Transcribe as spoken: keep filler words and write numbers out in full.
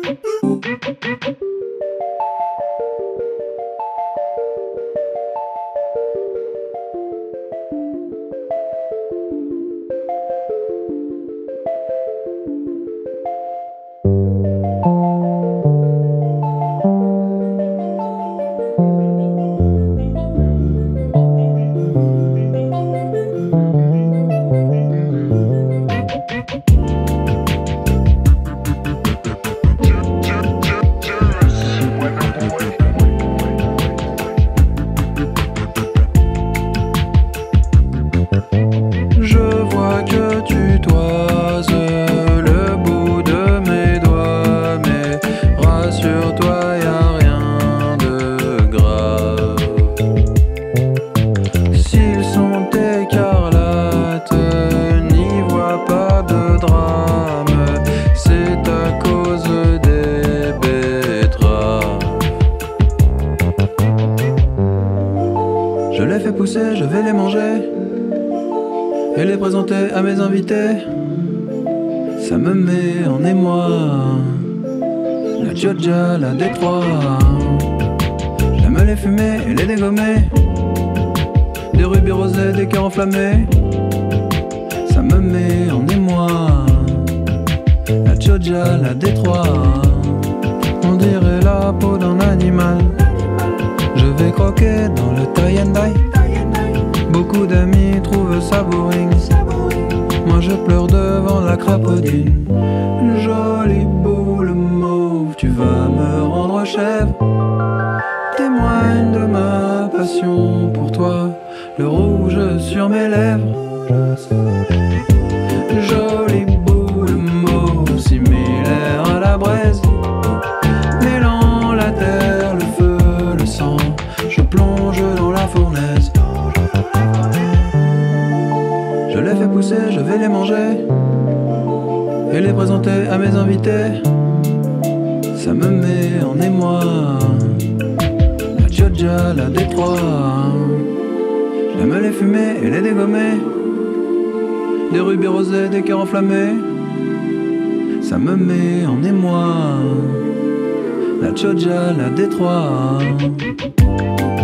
Je les fais pousser, je vais les manger et les présenter à mes invités. Ça me met en émoi, la Georgia, la Détroit. J'aime les fumer et les dégommer, des rubis rosés, des cœurs enflammés. Ça me met en émoi, la Georgia, la Détroit. On dirait la peau d'un animal. Je vais croquer dans le tie and dye. Beaucoup d'amis trouvent ça boring. Moi je pleure devant la crapaudine. Jolie boule mauve, tu vas me rendre chèvre. Témoigne de ma passion pour toi, le rouge sur mes lèvres. Jolie boule mauve, similaire à la braise, mêlant la terre, le feu, le sang. Je plonge dans la fournaise. Je les fais pousser, je vais les manger et les présenter à mes invités. Ça me met en émoi, la Georgia, la Détroit. J'aime les fumer et les dégommer, des rubis rosés, des cœurs enflammés. Ça me met en émoi, la Georgia, la Détroit.